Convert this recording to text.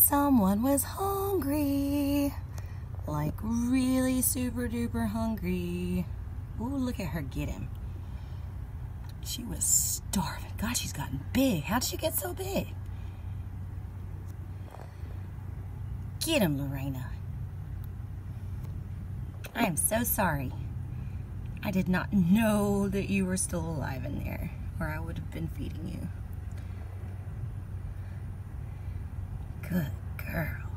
Someone was hungry, like really super duper hungry. Ooh, look at her get him. She was starving. God, she's gotten big. How'd she get so big? Get him, Lorena. I am so sorry. I did not know that you were still alive in there, or I would have been feeding you. Good girl.